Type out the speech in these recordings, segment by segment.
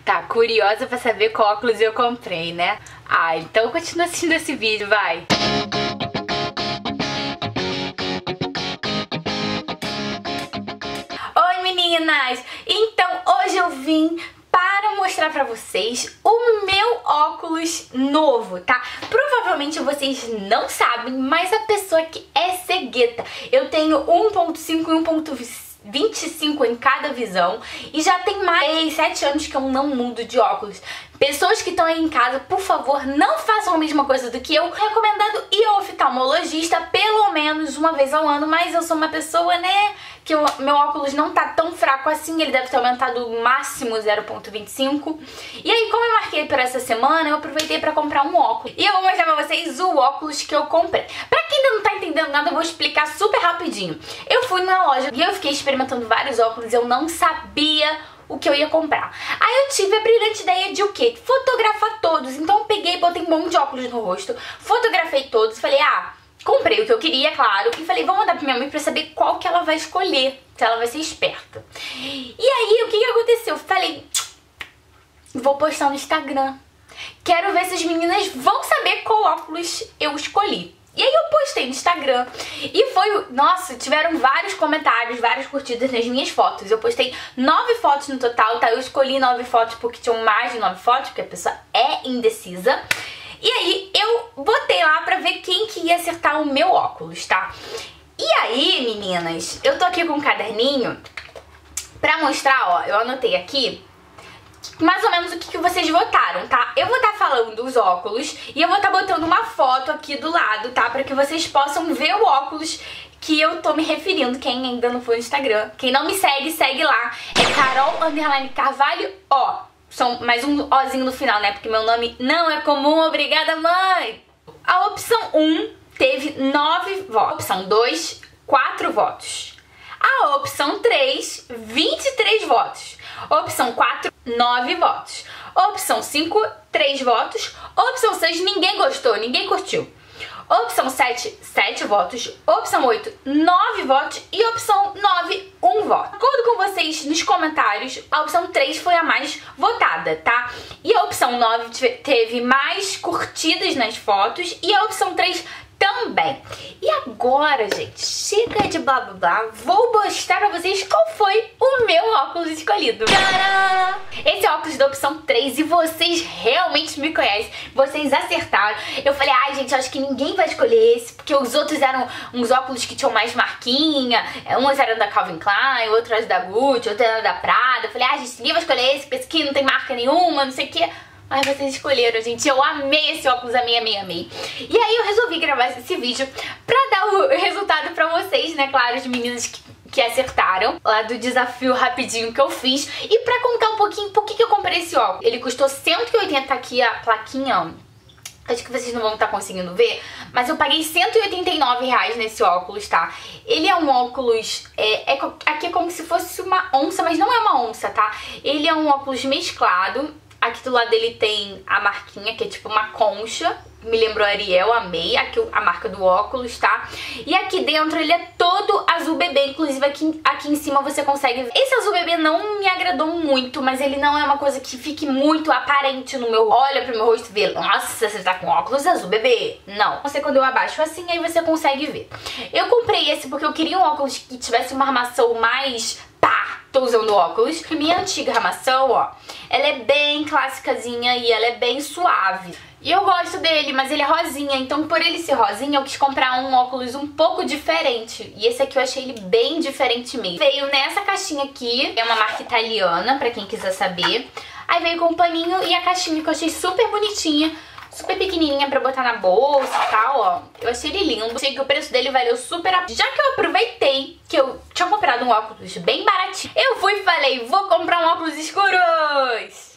Tá curiosa pra saber qual óculos eu comprei, né? Ah, então continua assistindo esse vídeo, vai! Oi meninas! Então hoje eu vim para mostrar pra vocês o meu óculos novo, tá? Provavelmente vocês não sabem, mas a pessoa que é cegueta, eu tenho 1.5 e 1.25 em cada visão e já tem mais 7 anos que eu não mudo de óculos. Pessoas que estão aí em casa, por favor, não façam a mesma coisa do que eu. Recomendado ir ao oftalmologista pelo menos uma vez ao ano, mas eu sou uma pessoa, né, que meu óculos não tá tão fraco assim, ele deve ter aumentado o máximo 0.25. E aí, como eu marquei para essa semana, eu aproveitei para comprar um óculos. E eu vou mostrar pra vocês o óculos que eu comprei. Pra quem ainda não tá entendendo nada, eu vou explicar super rapidinho. Eu fui na loja e eu fiquei experimentando vários óculos, eu não sabia o que eu ia comprar. Aí eu tive a brilhante ideia de o quê? Fotografar todos. Então eu peguei, botei um monte de óculos no rosto, fotografei todos, falei, comprei o que eu queria, claro, e falei, vou mandar pra minha mãe pra saber qual que ela vai escolher, se ela vai ser esperta. E aí, o que aconteceu? Falei, vou postar no Instagram. Quero ver se as meninas vão saber qual óculos eu escolhi. E aí eu postei no Instagram e foi, nossa, tiveram vários comentários, várias curtidas nas minhas fotos. Eu postei 9 fotos no total, tá? Eu escolhi 9 fotos porque tinham mais de 9 fotos, porque a pessoa é indecisa. E aí eu botei lá pra ver quem que ia acertar o meu óculos, tá? E aí, meninas, eu tô aqui com um caderninho pra mostrar, ó, eu anotei aqui mais ou menos o que vocês votaram, tá? Eu vou estar falando dos óculos e eu vou estar botando uma foto aqui do lado, tá? Pra que vocês possam ver o óculos que eu tô me referindo. Quem ainda não foi no Instagram, quem não me segue, segue lá. É Carol_Carvalho, ó. São mais um Ozinho no final, né? Porque meu nome não é comum, obrigada, mãe! A opção 1 teve 9 votos. A opção 2, 4 votos. A opção 3, 23 votos. Opção 4, 9 votos. Opção 5, 3 votos. Opção 6, ninguém gostou, ninguém curtiu. Opção 7, 7 votos. Opção 8, 9 votos. E opção 9, 1 voto. De acordo com vocês nos comentários, a opção 3 foi a mais votada, tá? E a opção 9 teve mais curtidas nas fotos. E a opção 3 também. E agora, gente, chega de blá blá blá, vou mostrar pra vocês qual foi o meu óculos escolhido. Tcharam! Esse é o óculos da opção 3 e vocês realmente me conhecem, vocês acertaram. Eu falei, ai gente, acho que ninguém vai escolher esse, porque os outros eram uns óculos que tinham mais marquinha, uns eram da Calvin Klein, outros eram da Gucci, outros eram da Prada. Eu falei, ai gente, ninguém vai escolher esse, porque esse aqui não tem marca nenhuma, não sei o que. Mas vocês escolheram, gente. Eu amei esse óculos, amei. E aí eu resolvi gravar esse vídeo pra dar o resultado pra vocês, né? Claro, as meninas que acertaram lá do desafio rapidinho que eu fiz. E pra contar um pouquinho por que eu comprei esse óculos. Ele custou 180, aqui a plaquinha, ó. Acho que vocês não vão estar conseguindo ver, mas eu paguei R$189 nesse óculos, tá? Ele é um óculos, aqui é como se fosse uma onça, mas não é uma onça, tá? Ele é um óculos mesclado. Aqui do lado dele tem a marquinha, que é tipo uma concha. Me lembrou Ariel, amei. Aqui a marca do óculos, tá? E aqui dentro ele é todo azul bebê. Inclusive aqui em cima você consegue ver. Esse azul bebê não me agradou muito, mas ele não é uma coisa que fique muito aparente no meu... Olha pro meu rosto e vê, nossa, você tá com óculos azul bebê. Não. Você, quando eu abaixo assim, aí você consegue ver. Eu comprei esse porque eu queria um óculos que tivesse uma armação mais... Tô usando óculos. Minha antiga armação, ó, ela é bem clássicazinha e ela é bem suave. E eu gosto dele, mas ele é rosinha, então por ele ser rosinha eu quis comprar um óculos um pouco diferente. E esse aqui eu achei ele bem diferente mesmo. Veio nessa caixinha aqui, é uma marca italiana, pra quem quiser saber. Aí veio com um paninho e a caixinha que eu achei super bonitinha. Super pequenininha pra botar na bolsa e tal, ó. Eu achei ele lindo. Achei que o preço dele valeu super a... Já que eu aproveitei que eu tinha comprado um óculos bem baratinho, eu fui e falei, vou comprar um óculos escuros.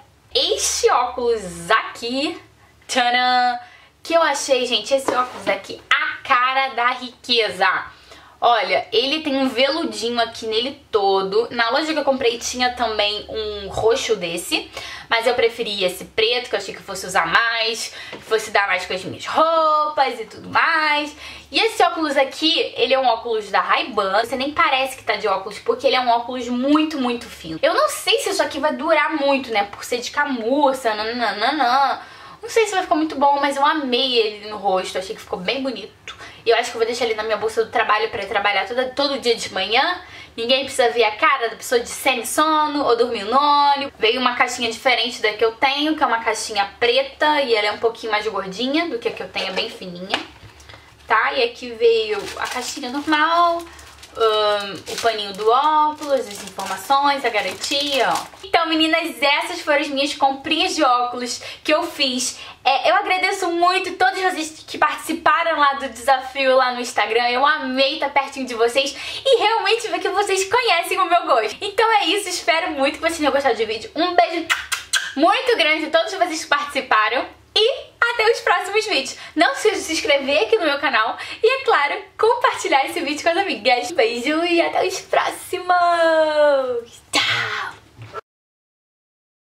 Este óculos aqui, tcharam, que eu achei, gente, esse óculos aqui, a cara da riqueza. Olha, ele tem um veludinho aqui nele todo. Na loja que eu comprei tinha também um roxo desse, mas eu preferi esse preto, que eu achei que eu fosse usar mais, que fosse dar mais com as minhas roupas e tudo mais. E esse óculos aqui, ele é um óculos da Ray-Ban. Você nem parece que tá de óculos, porque ele é um óculos muito, muito fino. Eu não sei se isso aqui vai durar muito, né, por ser de camurça, nananana. Não sei se vai ficar muito bom, mas eu amei ele no rosto, achei que ficou bem bonito. E eu acho que eu vou deixar ele na minha bolsa do trabalho pra ir trabalhar todo dia de manhã. Ninguém precisa ver a cara da pessoa de semi-sono ou dormindo no ônibus. Veio uma caixinha diferente da que eu tenho, que é uma caixinha preta e ela é um pouquinho mais gordinha do que a que eu tenho, é bem fininha. Tá? E aqui veio a caixinha normal, o paninho do óculos, as informações, a garantia, ó. Então, meninas, essas foram as minhas comprinhas de óculos que eu fiz. Eu agradeço muito todos vocês que participaram lá do desafio lá no Instagram. Eu amei estar pertinho de vocês e realmente ver que vocês conhecem o meu gosto. Então é isso, espero muito que vocês tenham gostado do vídeo. Um beijo muito grande a todos vocês que participaram e até os próximos vídeos. Não se esqueça de se inscrever aqui no meu canal e, é claro, compartilhar esse vídeo com as amigas. Beijo e até os próximos. Tchau!